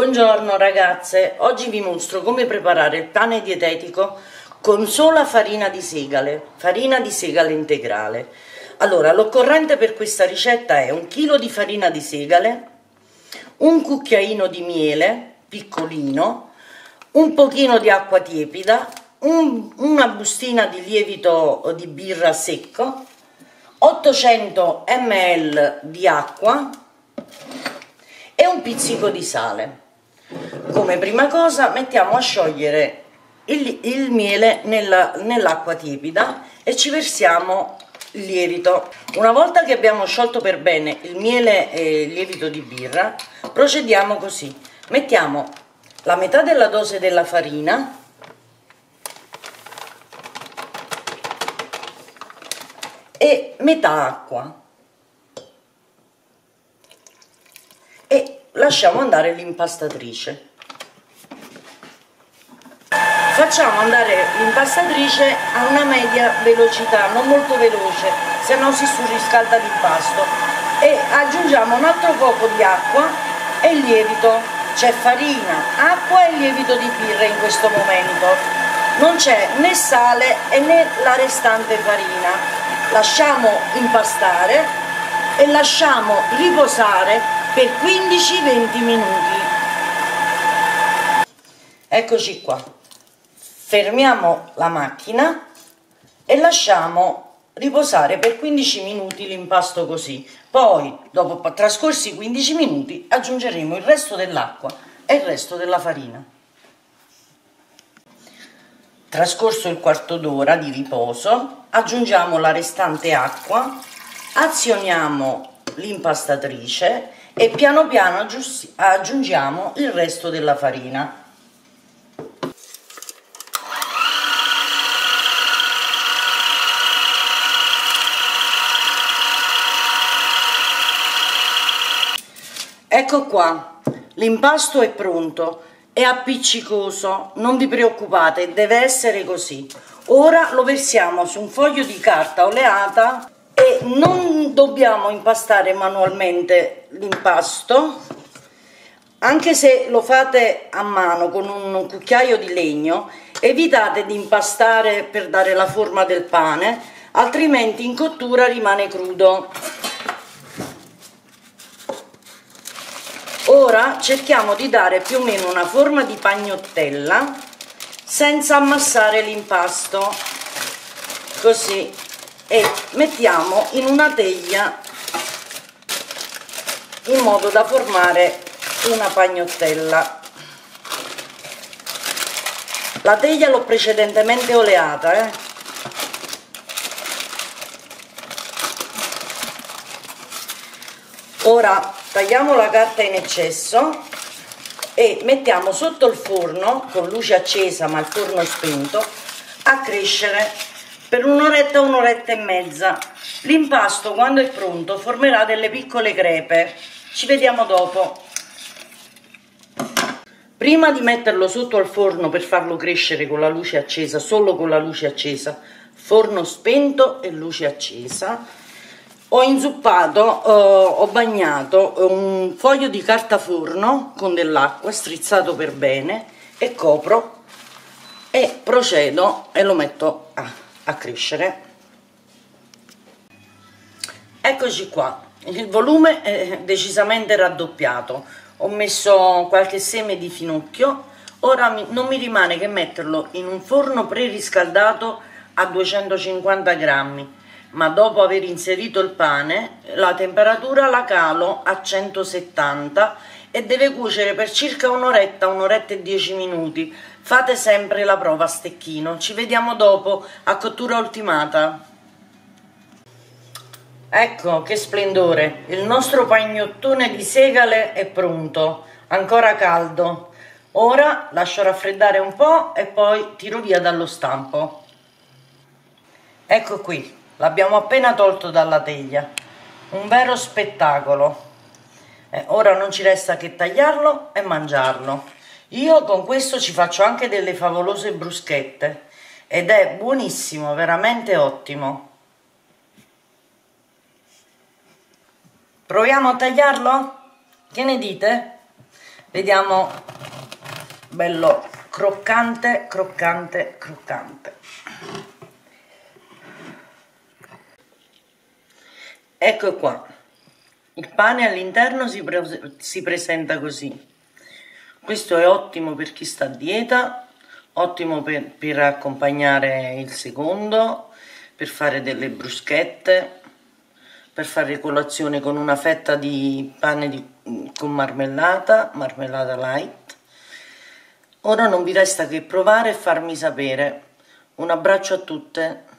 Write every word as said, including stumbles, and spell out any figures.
Buongiorno ragazze, oggi vi mostro come preparare il pane dietetico con sola farina di segale, farina di segale integrale. Allora, l'occorrente per questa ricetta è un chilo di farina di segale, un cucchiaino di miele piccolino, un pochino di acqua tiepida, un, una bustina di lievito di birra secco, ottocento millilitri di acqua e un pizzico di sale. Come prima cosa mettiamo a sciogliere il, il miele nella, nell'acqua tiepida e ci versiamo il lievito. Una volta che abbiamo sciolto per bene il miele e il lievito di birra, procediamo così: mettiamo la metà della dose della farina e metà acqua e lasciamo andare l'impastatrice. Facciamo andare l'impastatrice a una media velocità, non molto veloce, se no si surriscalda l'impasto, e aggiungiamo un altro poco di acqua e il lievito. C'è farina, acqua e lievito di birra in questo momento, non c'è né sale e né la restante farina. Lasciamo impastare e lasciamo riposare per quindici venti minuti. Eccoci qua. Fermiamo la macchina e lasciamo riposare per quindici minuti l'impasto così. Poi, dopo trascorsi quindici minuti, aggiungeremo il resto dell'acqua e il resto della farina. Trascorso il quarto d'ora di riposo, aggiungiamo la restante acqua, azioniamo l'impastatrice e piano piano aggiungiamo il resto della farina. Ecco qua, l'impasto è pronto, è appiccicoso, non vi preoccupate, deve essere così. Ora lo versiamo su un foglio di carta oleata e non dobbiamo impastare manualmente l'impasto, anche se lo fate a mano con un cucchiaio di legno. Evitate di impastare per dare la forma del pane, altrimenti in cottura rimane crudo. Ora cerchiamo di dare più o meno una forma di pagnottella senza ammassare l'impasto, così, e mettiamo in una teglia in modo da formare una pagnottella. La teglia l'ho precedentemente oleata, eh. Ora tagliamo la carta in eccesso e mettiamo sotto il forno con luce accesa ma il forno spento a crescere per un'oretta, un'oretta e mezza. L'impasto, quando è pronto, formerà delle piccole crepe. Ci vediamo dopo. Prima di metterlo sotto al forno per farlo crescere con la luce accesa, solo con la luce accesa, forno spento e luce accesa, ho inzuppato, eh, ho bagnato un foglio di carta forno con dell'acqua, strizzato per bene, e copro e procedo e lo metto a, a crescere. Eccoci qua, il volume è decisamente raddoppiato, ho messo qualche seme di finocchio. Ora mi, non mi rimane che metterlo in un forno preriscaldato a duecentocinquanta grammi, ma dopo aver inserito il pane la temperatura la calo a centosettanta e deve cuocere per circa un'oretta, un'oretta e dieci minuti. Fate sempre la prova a stecchino. Ci vediamo dopo a cottura ultimata. Ecco che splendore, il nostro pagnottone di segale è pronto, ancora caldo. Ora lascio raffreddare un po' e poi tiro via dallo stampo. Ecco qui. L'abbiamo appena tolto dalla teglia, un vero spettacolo. Eh, ora non ci resta che tagliarlo e mangiarlo. Io con questo ci faccio anche delle favolose bruschette ed è buonissimo, veramente ottimo. Proviamo a tagliarlo? Che ne dite? Vediamo, bello croccante, croccante, croccante. Ecco qua, il pane all'interno si, pre si presenta così. Questo è ottimo per chi sta a dieta, ottimo per, per accompagnare il secondo, per fare delle bruschette, per fare colazione con una fetta di pane di, con marmellata, marmellata light. Ora non vi resta che provare e farmi sapere. Un abbraccio a tutte.